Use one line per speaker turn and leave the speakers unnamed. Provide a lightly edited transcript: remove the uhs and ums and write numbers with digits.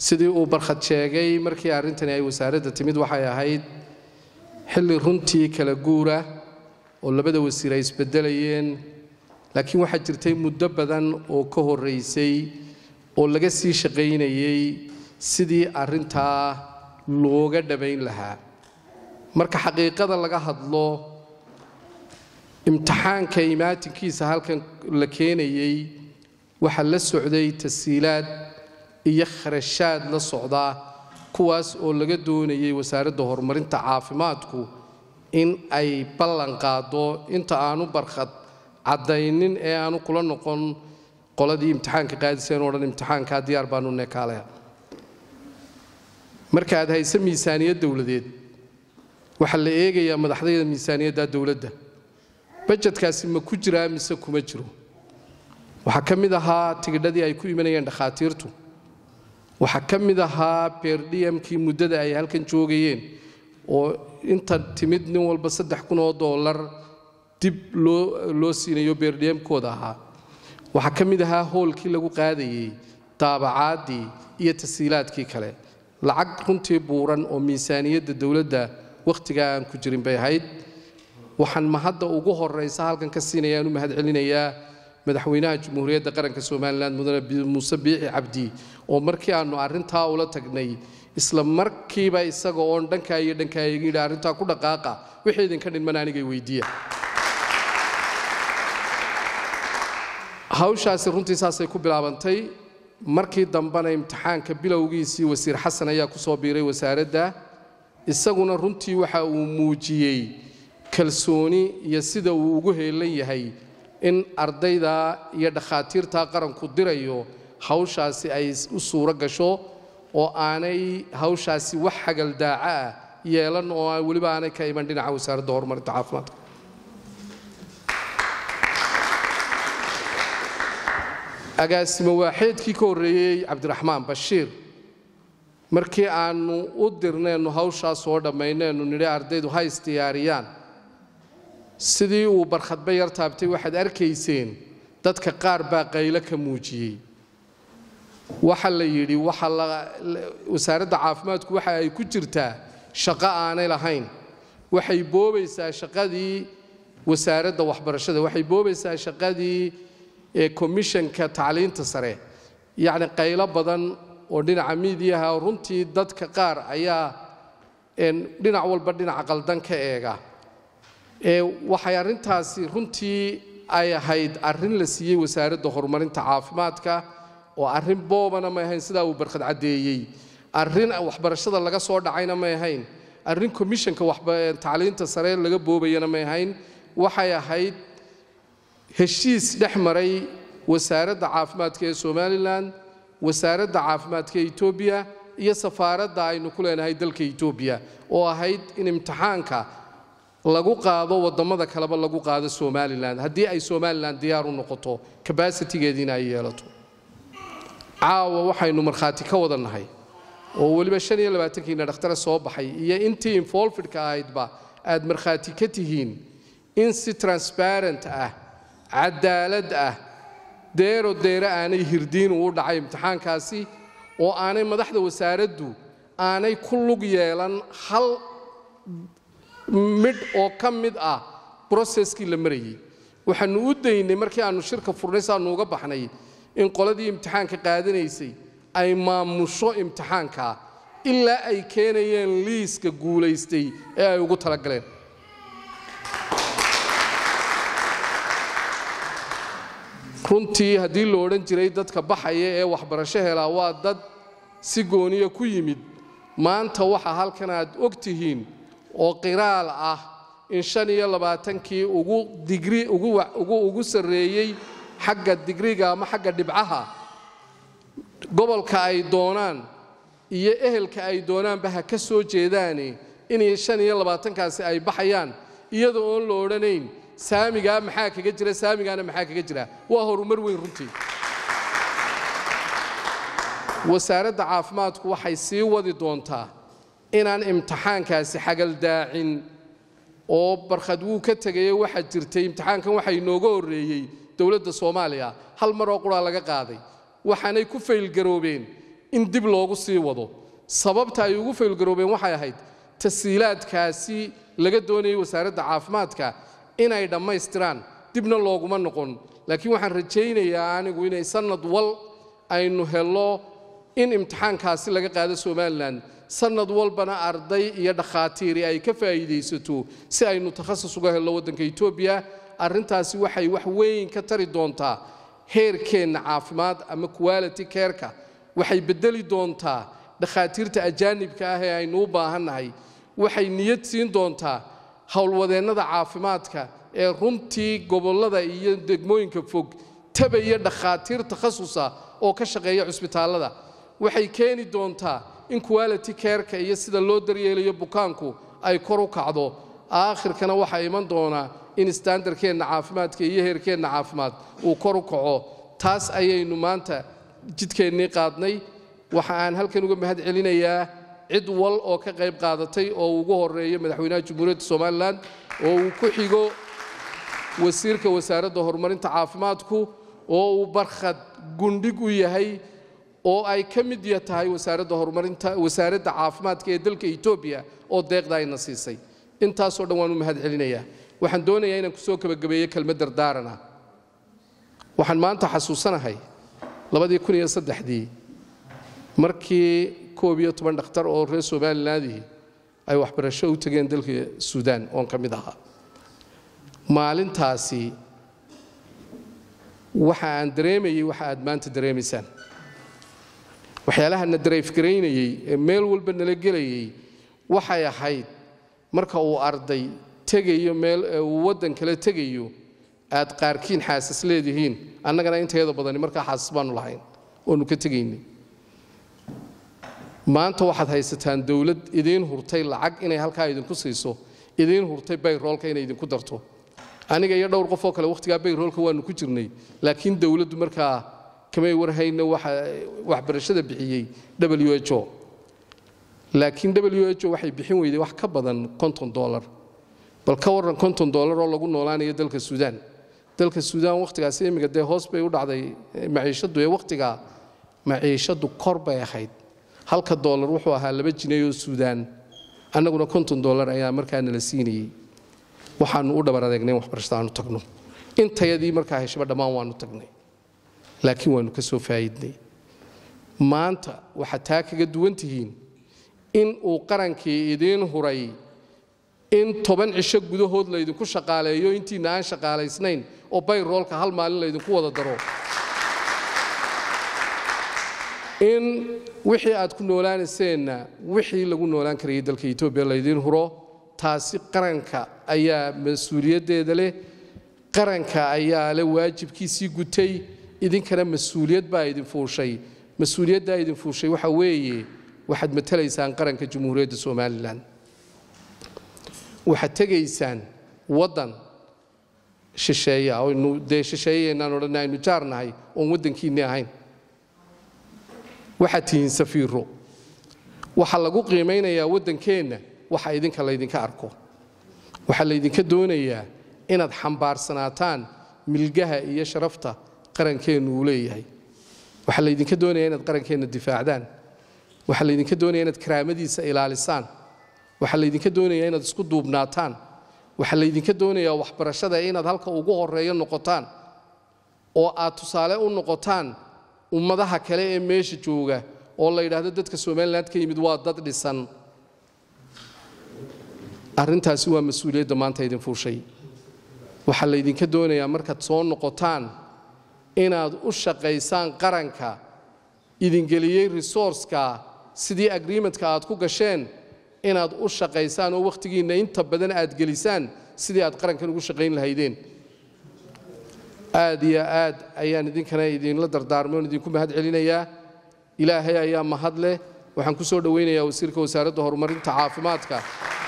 sidii uu barkhad sheegay markii arrintani ay wasaaradda timid waxay ahayd xilli runtii kala guura oo labada wasiir ay isbedelayeen laakiin waxa jirtay muddo badan oo ka horeysay oo laga sii shaqeynayay sidii arrintaa looga dhabayn lahaa marka xaqiiqada laga hadlo imtixaanka imaatinkiisa halkan la keenayay waxa la socday tasiilaad iyo kharashaad la socda kuwaas oo laga doonayay wasaaradda horumarinta caafimaadku in ay ballan qaado inta aanu barkhad cadaynin ee aanu kula noqon qoladii imtixaanka qaadiseen oo dhan imtixaanka diyaar baanu neekaalaya marka aad hayso miisaaniyad dawladeed waxa la eegayaa madaxdayda miisaaniyadda dawladda budgetkaasi ma ku jiraa mise kuma jiro waxa ka mid ahaa tigidhadii ay ku imanayeen dhakhaatiirtu waxa ka mid ahaa perdmkii muddada ay halkan joogayeen oo inta timid nin walba $3,000 dib loo siinayo perdmkooda ahaa waxa ka mid ahaa hoolkii lagu qaadayay daabacaadii iyo tasiilaadkii kale lacag runtii buuran oo miisaaniyadda dawladda waqtiga aan ku jirin bay ahayd waxaan mahadda ugu horeysa halkan ka siinayaan u mahadcelinayaa madaxweynaha jamhuuriyadda qaranka Soomaaliland mudane Muuse Biixi Cabdi oo markii aanu arrintaa ula tagnay isla markiiba isaga oo dhanka iyo yiri arrintaa ku dhaqaaqa wixii idinka dhinman anigay weydiiya hawshaasi runtii saasay ku bilaabantay markii dambana imtixaanka bilowgiisii wasiir xasan ayaa ku soo biiray wasaaradda isaguna runtii waxa uu muujiyay kalsooni iyo sida uu ugu heelan yahay in ardayda iyo dhakhaatiirta qaranku dirayo hawshaasi ay u suura gasho oo aanay hawshaasi wax xagal daaca yeelan oo waliba aanay ka iman dhinaca wasaaradda horumarinta caafimaadka agaasimo waaxeedkii ka horeeyay Cabdiraxmaan Bashiir markii aanu u dirnayno hawshaas oo dhamaynayno nidhi ardaydu ha istiyaariyaan sidii uu barkhadba yar taabtay waxaad arkayseen dadka qaar baa qaylo ka muujiyay waxa la yidhi wasaaradda caafimaadku waxa ay ku jirtaa shaqo aanay lahayn waxay boobaysaa shaqadii wasaaradda waxbarashada waxay boobaysaa shaqadii commissionka tacliinta sare yacni qaylo badan oo dhinaca miidiyaha runtii dadka qaar ayaa dhinac walba dhinaca qaldan ka eega waxay arrintaasi runtii ay ahayd arrin la siiyey wasaaradda horumarinta caafimaadka oo arrin boobana ma ahayn sidaa uu barkhad cadeeyay arrin waxbarashada laga soo dhacayna ma ahayn arrin commissionka tacliinta sare laga boobayana ma ahayn waxay ahayd heshiis dhex maray wasaaradda caafimaadka ee Soomaaliland wasaaradda caafimaadka ee Itoobiya iyo safaaradda aynu ku leenahay dalka Itoobiya oo ahayd in imtixaanka lagu qaado wadamada kaleba lagu qaado Soomaaliland haddii ay Soomaaliland diyaar u noqoto capacity-geedina ay yeelato caawa waxaynu markhaati ka wadanahay oo waliba 25kiina dhakhtar soo baxay iyo intii involved ka ahaydba aad markhaati ka tihiin in si transparent ah cadaalad ah deero aanay hirdiin u dhacay imtixaankaasi oo aanay madaxda wasaaraddu aanay ku lug yeelan hal mid oo ka mid ah processkii la marayay waxaanu u daynay markii aanu shirka furnay saanu uga baxnay in qoladii imtixaanka qaadanaysay ay maamusho imtixaanka ilaa ay keenayeen liiska guulaystay ee ay ugu talagaleen runtii haddii la odhan jiray dadka baxaya ee waxbarasho helaa waa dad si gooniya ku yimid maanta waxa halkan aad og tihiin oo qiraal ah in 25kii ugu sarreeyay xagga digriga ama xagga dhibcaha gobolka ay doonaan iyo ehelka ay doonaanba ha ka soo jeedaane in 25kaasi ay baxayaan iyadoo oo la odhanayn saamiga maxaa kaga jira saamigana maxaa kaga jira waa horumar weyn runtii wasaaradda caafimaadku waxay sii wadi doontaa inaan imtixaankaasi xagal daacin oo barkhad wuu ka tagay waxa jirtay imtixaankan waxa inooga horeeyay dawladda Soomaaliya hal mar oo qura laga qaaday waxaanay ku fail garoobeen in dib loogu sii wado sababta ay ugu faylgaroobeen waxay ahayd tasiilaadkaasi laga doonayay wasaaradda caafimaadka inay dhammaystiraan dibna looguma noqon laakiin waxaan rajaynayaa anigu inay sanad wal aynu helo in imtixaankaasi laga qaado Soomaaliland sanad walbana arday iyo dhakhaatiir ay ka faa'iideysato si aynu takhasus uga helo waddanka Itoobiya arrintaasi waxay wax weyn ka tari doontaa heerkeena caafimaad ama quality care-ka waxay bedeli doontaa dhakhaatiirta ajaanibka ah ee aynu u baahannahay waxay niyad siin doontaa hawlwadeennada caafimaadka ee runtii gobollada iyo degmooyinka fog tabaya dhakhaatiir takhasusa oo ka shaqeeya cusbitaalada waxay keeni doontaa in quality care-ka iyo sida loo daryeelayo bukaanku ay kor u kacdo aakhirkana waxa iman doona in standardkeena caafimaadka iyo heerkeena caafimaad uu kor u kaco taas ayaynu maanta jidkeennii qaadnay waxa aan halkan uga mahad celinayaa cid wal oo ka qayb qaadatay oo ugu horeeyo madaxweynaha Jamhuuriyadda Soomaaliland oo uu ku xigo wasiirka wasaaradda horumarinta caafimaadku oo uu barkhad gundhig u yahay oo ay ka mid tahay wasaaradda caafimaadka ee dalka Itoobiya oo deeqda ayna siisay intaas oo dhan waan u mahad celinayaa waxaan doonayaa inaan ku soo gabagabeeyo kelmad dardaaran ah waxaan maanta xasuusanahay 2003 markii 11 dhakhtar oo reer Soomaaliland ay waxbarasho u tageen dalka Suudaan oo ka mid ahaa maalintaasi waxa aan dareemayay waxa aad maanta dareemaysaan waxyaalaha na drive gareynayay ee meel walba nala gelayay waxay ahayd marka uu arday tagayo meel uu waddan kale tagayo aad qaarkiin xaasas leedihiin annagana inteeda badan marka xaasas baanu lahayn oo nu ka tagaynay maanta waxaad haysataan dawlad idin hurtay lacag inay halka idinku siiso idin hurtay payroll-ka inay idinku darto aniga iyo dhowr qof oo kale waqtiga payroll-ka waanu ku jirnay laakiin dawladdu markaa kamay warhayna waxbarashada bixiyay WHO laakiin WHO waxay bixin weyday wax ka badan $50 bal ka waran $50 oo lagu noolaanayo dalka Suudaan waqtigaas imiga hoos bay u dhacday maciishadu ee waqtiga maciishadu kor bay ahayd halka dollar wuxuu ahaa 2 jinayo Suudaan annaguna $50 ayaa markaa nala siinayay waxaanu u dhabar adeegnay waxbarashada aanu tagno intayadii markaa heshaba dhammaan waanu tagnay laakiin waanu ka soo faa'iidnay maanta waxa taa kaga duwan tihiin in uu qarankii idin huray in 10 cisho gudahood la idinku shaqaaleeyo intiina aan shaqaaleysnayn oo payroll-ka hal maalin la idinku wada daro in wixii aad ku noolaanayseenna wixii lagu noolaan karayay dalka Itoobiya la idin huro taasi qaranka ayaa mas'uuliyaddeeda leh qaranka ayaa leh waajibkiisii gutay idinkana mas'uuliyad baa idin fuushay mas'uuliyadda idin fuushay waxa weeye waxaad matalaysaan qaranka Jamhuuriyadda Soomaaliland waxaad tagaysaan waddan shisheeya oo shisheeyeenaan odhanaynu jaarnahay oon waddankiinni ahayn waxaad tihiin safiiro waxa lagu qiimeynayaa waddankeenna waxa idinka laydinka arko waxa laydinka doonayaa inaad xambaarsanaataan milgaha iyo sharafta qarankeennu uu leeyahay waxa laydinka doonayaa inaad qarankeenna difaacdaan waxa laydinka doonayaa inaad karaamadiisa ilaalisaan waxa laydinka doonayaa inaad isku duubnaataan waxa laydinka doonayaa waxbarashada inaad halka ugu horeeyo noqotaan oo aad tusaale u noqotaan ummadaha kale ee meesha jooga oo la yiraahdo dadka Soomaaliland ka yimid waa dad dhisan arrintaasi waa mas'uuliyadda maanta idin fuushay waxa laydinka doonayaa markaad soo noqotaan inaad u shaqaysaan qaranka idin geliyay resource-ka sidii agreement-ka aad ku gasheen inaad u shaqaysaan oo waqtigiina inta badan aad gelisaan sidii aad qarankan ugu shaqayn lahaydeen aad iyo aad ayaan idinkana idinla dardaarmay oo idinku mahad celinayaa ilaahay ayaa mahad leh waxaan ku soo dhaweynayaa wasiirka wasaaradda horumarinta caafimaadka